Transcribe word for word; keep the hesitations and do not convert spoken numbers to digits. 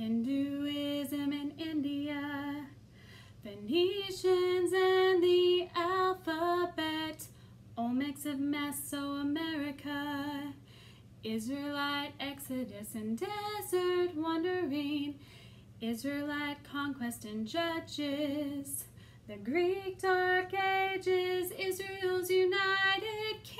Hinduism in India, Phoenicians and the alphabet, Olmecs of Mesoamerica, Israelite exodus and desert wandering, Israelite conquest and judges, the Greek Dark Ages, Israel's united